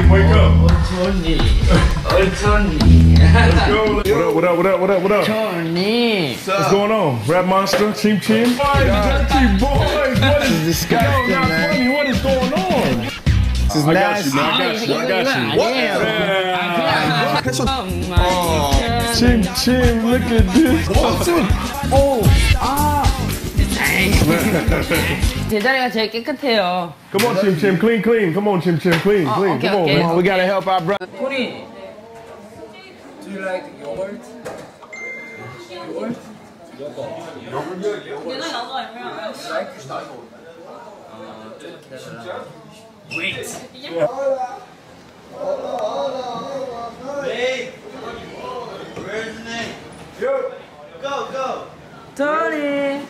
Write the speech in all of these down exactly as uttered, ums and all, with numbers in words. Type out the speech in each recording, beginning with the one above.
wake up. Tony. Oh, Tony. Let's go. What up, what up, what up, what up, what up? Tony. What's going on? Rap Monster, Chim Chim. Dirty boys. What is this guy? Yo, not funny. What is going on? This is I got you, man. I got you. I got you. What? Yeah. Oh, Chim Chim, look at this. Oh, 아. 제자리가 제일 깨끗해요. Come on, Chim Chim, clean, clean. Come on, Chim Chim, clean, oh, clean. Okay, Come okay. on, man. We gotta help our brother. Tony, do you like yogurt? Yogurt? Wait. Hey, where's the name? Yo, go, go. Tony.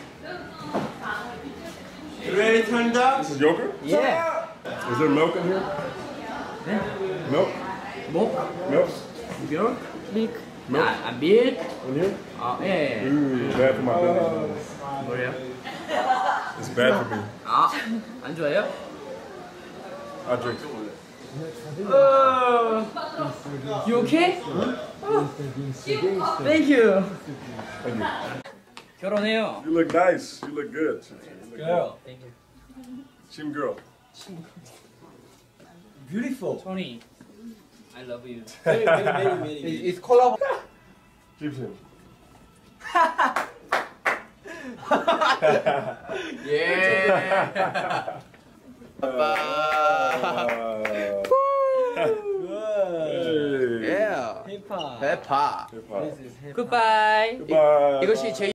You ready to turn down? This is yogurt? Yeah. Is there milk in here? Yeah. Milk? Milk? Milk? Milk? Milk? Milk? 아, milk? In here? 아, 예. Ooh, bad for my belly. 뭐래요? It's bad for me. 아, 안 좋아요? I drink. Uh, you okay? Oh, thank you. Thank you. 결혼해요. You look nice. You look good. You look Girl. Thank you. good. Chim girl. Beautiful. Tony, I love you. Very, very, very, very. It's collab. Chim Chim. Yeah. Yeah. Hip hop. Hip hop. Hip hop. Goodbye. Goodbye. 이것이 제